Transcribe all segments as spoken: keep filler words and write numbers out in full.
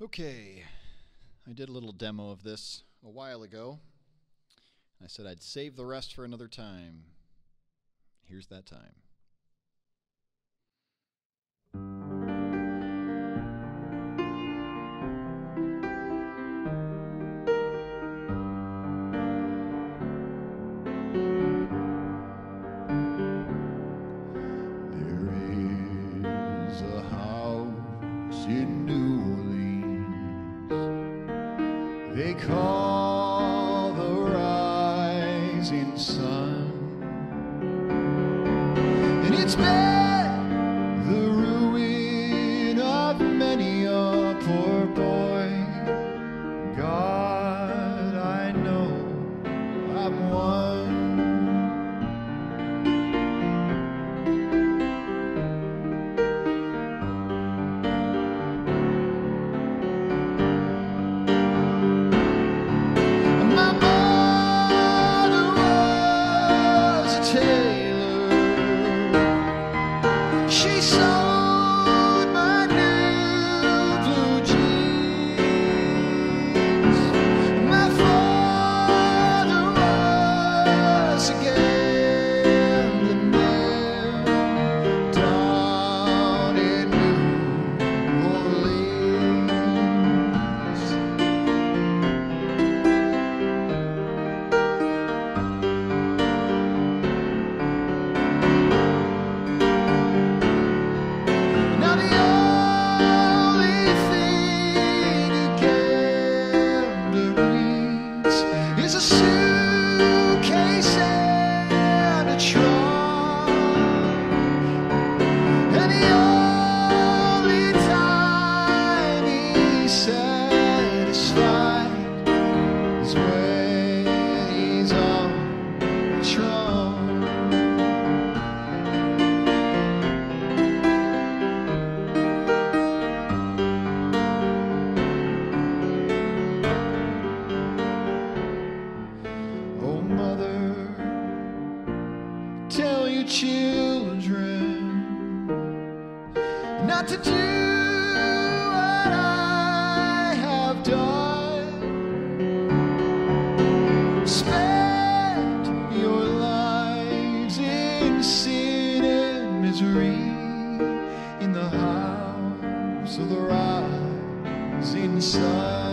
Okay, I did a little demo of this a while ago. I said I'd save the rest for another time. Here's that time. There is a house in New Orleans they call the rising sun, and it's been the ruin of many a poor boy. God, I know I'm one. Tell your children not to do what I have done. Spend your lives in sin and misery in the house of the rising sun.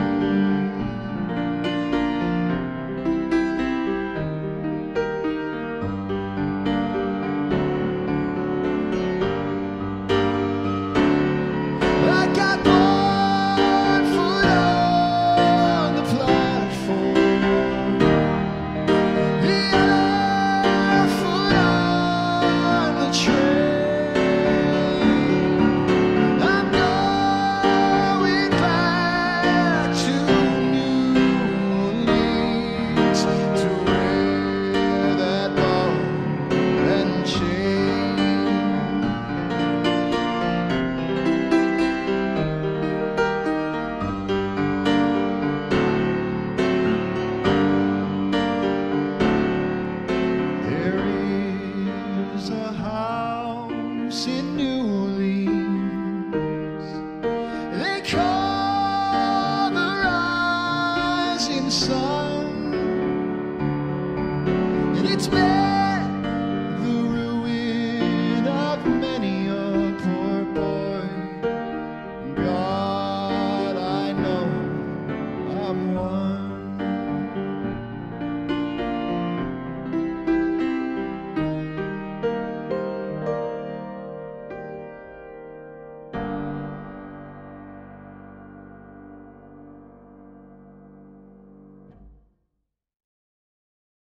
In New Orleans they call the rising sun, and it's been the ruin of many a poor boy. God, I know